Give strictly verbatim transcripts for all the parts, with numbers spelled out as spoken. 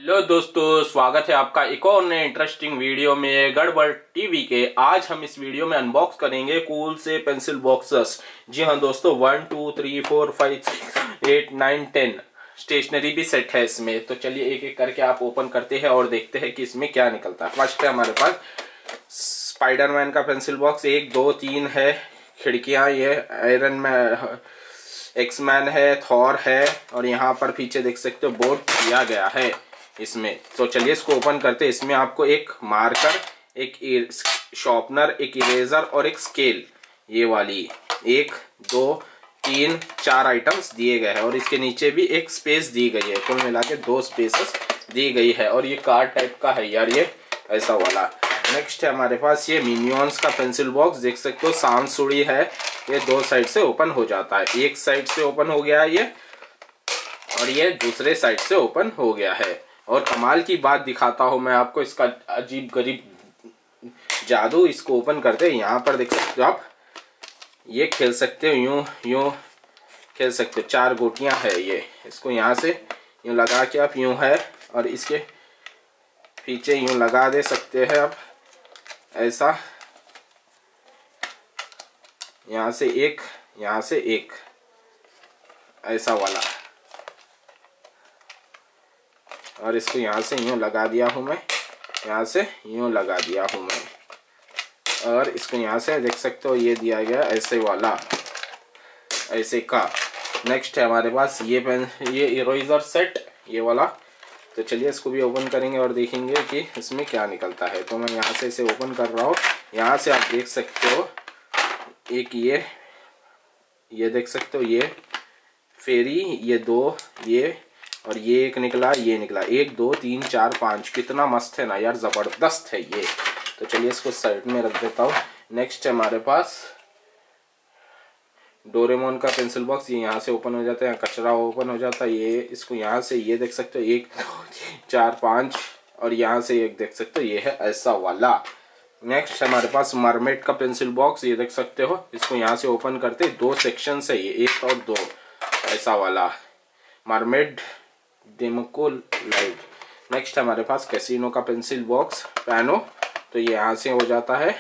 Hello दोस्तों, स्वागत है आपका एक और नए इंटरेस्टिंग वीडियो में गड़बड़ टीवी के। आज हम इस वीडियो में अनबॉक्स करेंगे कूल से पेंसिल बॉक्सेस। जी हाँ दोस्तों, one two three four five six eight nine ten stationery भी सेट है इसमें। तो चलिए एक एक करके आप ओपन करते हैं और देखते हैं कि इसमें क्या निकलता है। फर्स्ट है हमारे पास स्पाइडरमैन का पेंसिल बॉक्स। एक दो तीन है खिड़कियां, ये आयरन मैन, एक्समैन है, थॉर है और यहाँ पर पीछे देख सकते हो बोर्ड किया गया है इसमें। तो चलिए इसको ओपन करते हैं। इसमें आपको एक मार्कर, एक शॉर्पनर, एक इरेजर और एक स्केल, ये वाली एक दो तीन चार आइटम्स दिए गए हैं और इसके नीचे भी एक स्पेस दी गई है। कुल मिला के दो स्पेसेस दी गई है और ये कार्ड टाइप का है यार, ये ऐसा वाला। नेक्स्ट है हमारे पास ये मिनियंस का पेंसिल बॉक्स। देख सकते हो सांसुड़ी है, ये दो साइड से ओपन हो जाता है। एक साइड से ओपन हो गया है ये और ये दूसरे साइड से ओपन हो गया है। और कमाल की बात दिखाता हूं मैं आपको, इसका अजीब गरीब जादू। इसको ओपन करते हैं, यहाँ पर देख सकते हो आप, ये खेल सकते हो, यूं यूं खेल सकते हो। चार गोटियां है ये, इसको यहाँ से यूं लगा के आप यूं है और इसके पीछे यूं लगा दे सकते हैं आप, ऐसा। यहाँ से एक, यहाँ से एक, ऐसा वाला। और इसको यहाँ से यूं लगा दिया हूँ मैं, यहाँ से यूं लगा दिया हूँ मैं। और इसको यहाँ से देख सकते हो ये दिया गया ऐसे वाला, ऐसे का। नेक्स्ट है हमारे पास ये पेन, ये इरेजर सेट, ये वाला। तो चलिए इसको भी ओपन करेंगे और देखेंगे कि इसमें क्या निकलता है। तो मैं यहाँ से इसे ओपन कर रहा हूँ। यहाँ से आप देख सकते हो एक ये ये देख सकते हो ये फेरी, ये दो, ये और ये एक निकला, ये निकला। एक दो तीन चार पाँच, कितना मस्त है ना यार, जबरदस्त है ये। तो चलिए इसको साइड में रख देता हूँ। नेक्स्ट है हमारे पास डोरेमोन का पेंसिल बॉक्स। ये यहाँ से ओपन हो जाता है, कचरा ओपन हो जाता है। ये इसको यहाँ से ये देख सकते हो एक दो तीन चार पाँच और यहाँ से एक देख सकते हो, ये है ऐसा वाला। नेक्स्ट हमारे पास मरमेड का पेंसिल बॉक्स। ये देख सकते हो, इसको यहाँ से ओपन करते दो सेक्शन है ये, एक और दो, ऐसा वाला मरमेड डेमोको लाइट। नेक्स्ट हमारे पास कैसीनो का पेंसिल बॉक्स पैनो। तो ये यहाँ से हो जाता है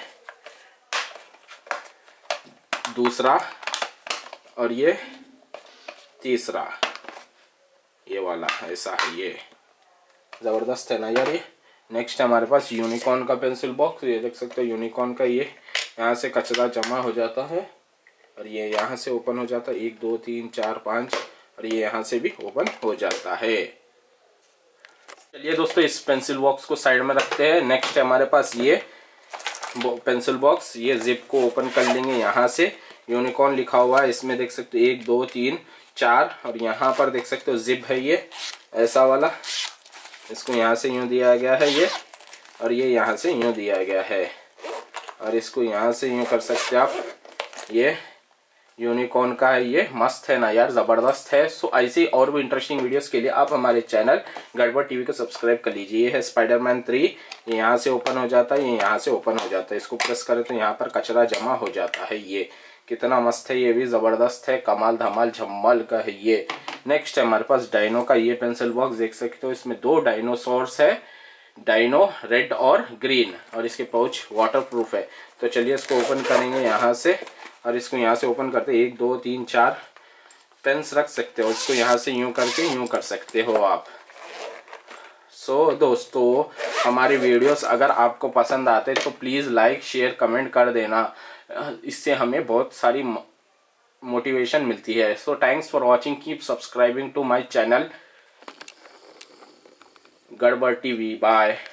दूसरा और ये तीसरा, ये वाला ऐसा है, ये जबरदस्त है ना यार ये। नेक्स्ट हमारे पास यूनिकॉर्न का पेंसिल बॉक्स। ये देख सकते हो यूनिकॉर्न का, ये यहाँ से कचरा जमा हो जाता है और ये यहाँ से ओपन हो जाता है। एक दो तीन चार पाँच और ये यहाँ से भी ओपन हो जाता है। चलिए दोस्तों इस पेंसिल बॉक्स को साइड में रखते हैं। नेक्स्ट है हमारे पास ये पेंसिल बॉक्स। ये जिप को ओपन कर लेंगे, यहाँ से यूनिकॉर्न लिखा हुआ है, इसमें देख सकते हो एक दो तीन चार और यहाँ पर देख सकते हो जिप है ये ऐसा वाला। इसको यहाँ से यूँ दिया गया है ये और ये यहाँ से यूँ दिया गया है और इसको यहाँ से यूँ कर सकते हैं आप। ये यूनिकॉर्न का है, ये मस्त है ना यार, जबरदस्त है। सो ऐसी और भी इंटरेस्टिंग वीडियोस के लिए आप हमारे चैनल गड़बड़ टीवी को सब्सक्राइब कर लीजिए। ये है स्पाइडरमैन थ्री। ये यहाँ से ओपन हो जाता है, ये यहाँ से ओपन हो जाता है। इसको प्रेस करें तो यहाँ पर कचरा जमा हो जाता है। ये कितना मस्त है, ये भी जबरदस्त है, कमाल धमाल झम्मल का है ये। नेक्स्ट है हमारे पास डायनो का ये पेंसिल बॉक्स। देख सकते हो इसमें दो डायनोसॉर्स है, डायनो रेड और ग्रीन, और इसके पाउच वाटर प्रूफ है। तो चलिए इसको ओपन करेंगे यहाँ से और इसको यहाँ से ओपन करते एक दो तीन चार पेन्स रख सकते हो। इसको यहाँ से यूं करके यूं कर सकते हो आप। सो so, दोस्तों हमारी वीडियोस अगर आपको पसंद आते तो प्लीज़ लाइक शेयर कमेंट कर देना, इससे हमें बहुत सारी मोटिवेशन मिलती है। So thanks for watching, keep subscribing to my channel Gadbad TV. Bye.